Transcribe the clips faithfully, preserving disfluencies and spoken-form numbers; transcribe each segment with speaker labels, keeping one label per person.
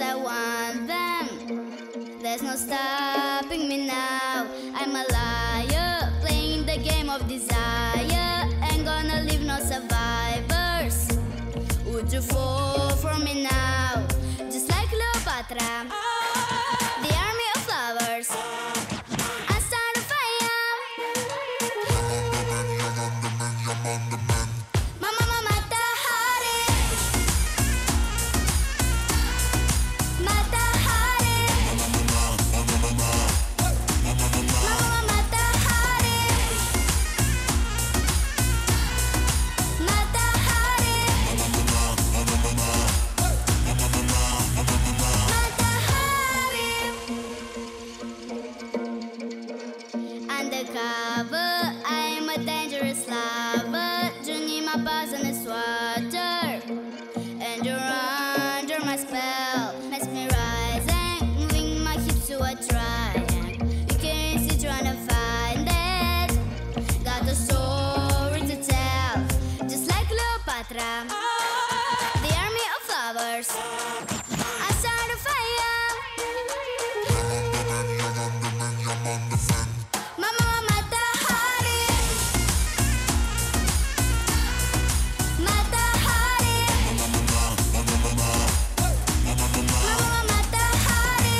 Speaker 1: I want them. There's no stopping me now. I'm a liar, playing the game of desire. Ain't gonna leave no survivors. Would you fall for me now? Just like Cleopatra, the army of flowers. I start a fire. Mama, mama, mata hari. Mata hari. Mama, mama, mata hari. Mata hari. Undercover, I'm a dangerous lover. Junima poisonous water, and you're under my spell. Makes me rising, moving my hips to a triangle. You can't see trying to find it. Got a story to tell, just like Cleopatra, the army of flowers. I start a fire. Mama, mata hari. Mata hari. Mama, mata hari.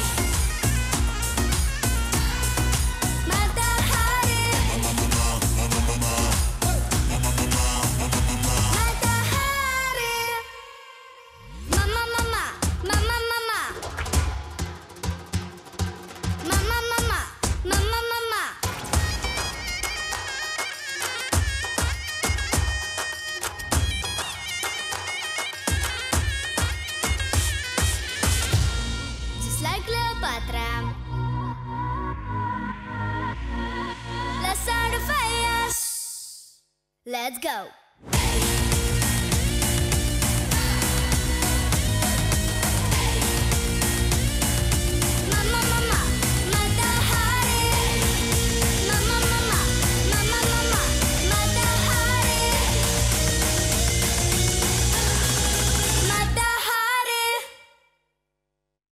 Speaker 1: Mata hari. Mata hari. Mama, mama, mama, mama. Mama, mama, mama, mama. Just like Cleopatra, let's start a fire. Let's go.